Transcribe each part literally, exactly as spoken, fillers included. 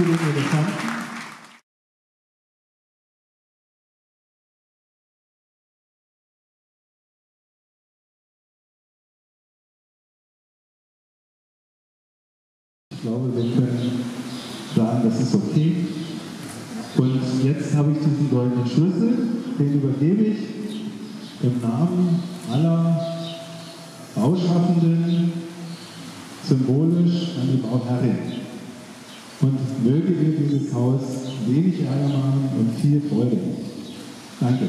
zu den Elefanten. Ich glaube, wir können sagen, das ist okay. Und jetzt habe ich diesen goldenen Schlüssel, den übergebe ich im Namen aller Bauschaffenden symbolisch an die Bauherrin. Und möge ihr dieses Haus wenig Ärger machen und viel Freude. Danke.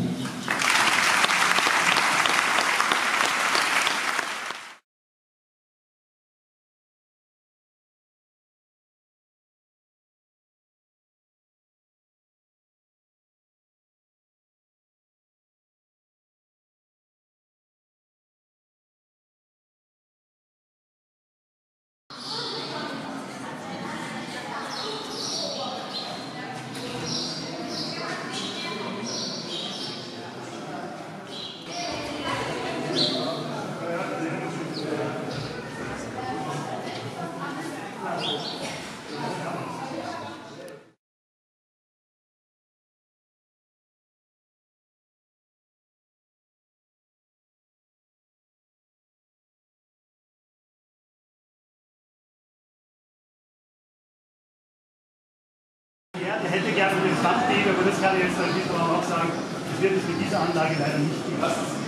Ja, der hätte gerne den Sandweg, aber das kann ich jetzt dann wieder auch sagen, das wird es mit dieser Anlage leider nicht geben.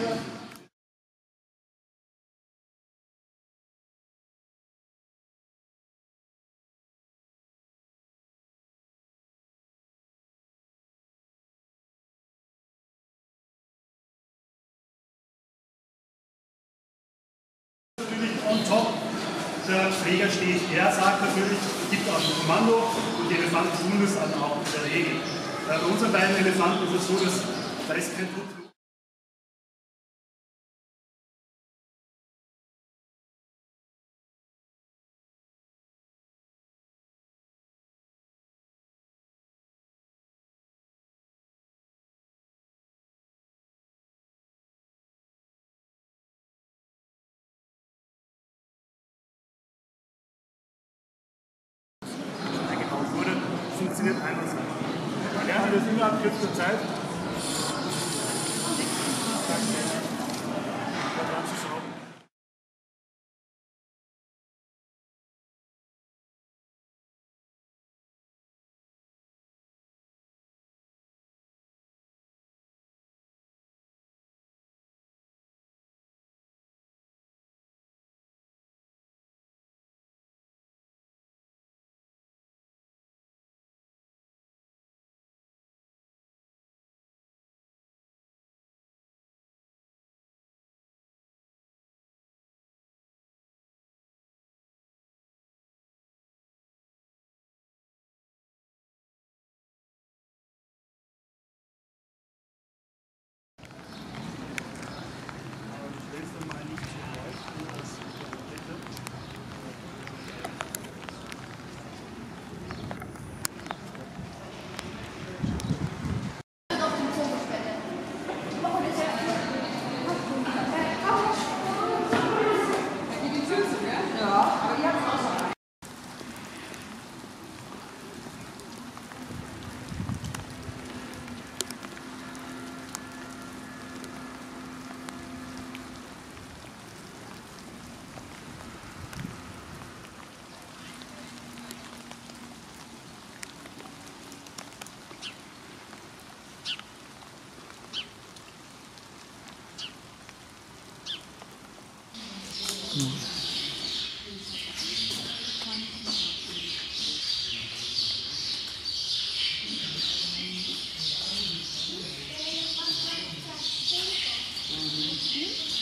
Natürlich on top, der Träger steht, er sagt natürlich, gibt auch ein Kommando und die Elefanten tun das dann auch in der Regel. Bei unseren beiden Elefanten ist es so, dass da ist kein Druck. Funktioniert einwandfrei. Man lernt das innerhalb kürzester Zeit. Da dran zu schrauben. Mhm.